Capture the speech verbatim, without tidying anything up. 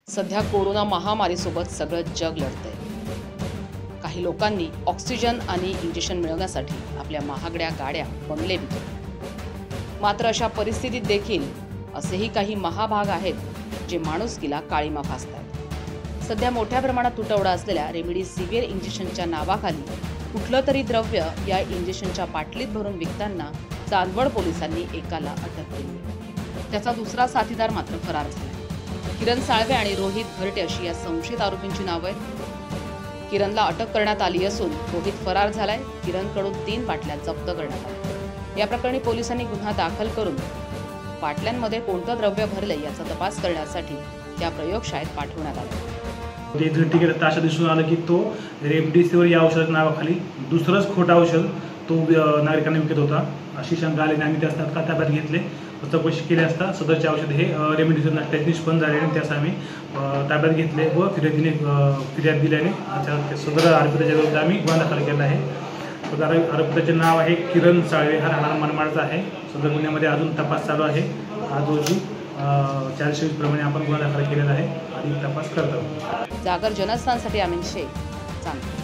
सध्या कोरोना महामारीसोबत सगळं जग लढतंय। काही लोकांनी ऑक्सिजन आणि इंजेक्शन मिळवण्यासाठी आपल्या महागड्या गाड्या बंगले विकले। मात्र अशा परिस्थितीत देखील असेही काही महाभाग आहेत जे माणुसकीला काळीमा फासतात। सध्या मोठ्या प्रमाणात तुटवडा असलेल्या रेमडेसिवीर इंजेक्शनच्या नावाखाली कुठलं तरी द्रव्य या इंजेक्शनच्या बाटलीत भरून विकताना चांदवड पोलिसांनी एकाला अटक केली। त्याचा दुसरा साथीदार मात्र फरार झाला। किरण साळवे आणि रोहित घरटे अशी या संशयित आरोपींची नावे आहेत। किरणला अटक करण्यात आली असून रोहित फरार झालाय। किरणकडून तीन बाटल्या जप्त करण्यात आल्या। या प्रकरणी पोलिसांनी गुन्हा दाखल करून बाटल्यांमध्ये कोणतं द्रव्य भरले याचा तपास करण्यासाठी त्या प्रयोगशाळेत पाठवण्यात आलं। ते तिकीट ताशा दिसून आलं की तो रेमडेसिवीर या औषधाच्या नावाखाली दुसरंच खोटं औषध तो नागरिकांना विकत होता अशी शंका आल्याने आम्ही त्यास तात्काळ ताब्यात घेतले। चौकशी केली असता सदरचे औषध हे रेमडेसिवीर नसल्याचे निष्पन्न झाले आणि त्यास आम्ही ताब्यात घेतले व फिर्यादीने फिर्याद दिल्याने सदर आरोपीच्या विरुद्ध आम्ही गुन्हा दाखल केला आहे। सदर आरोपीचे नाव आहे किरण साळवे, हा राहणार मनमाडचा आहे। सदर गुन्ह्यामध्ये अजून तपास चालू आहे। आज रोजी चारशे वीस प्रमाणे आपण गुन्हा दाखल केलेला आहे आणि तपास करत आहोत। जागर जनस्थानसाठी अमित शेख, चांदवड।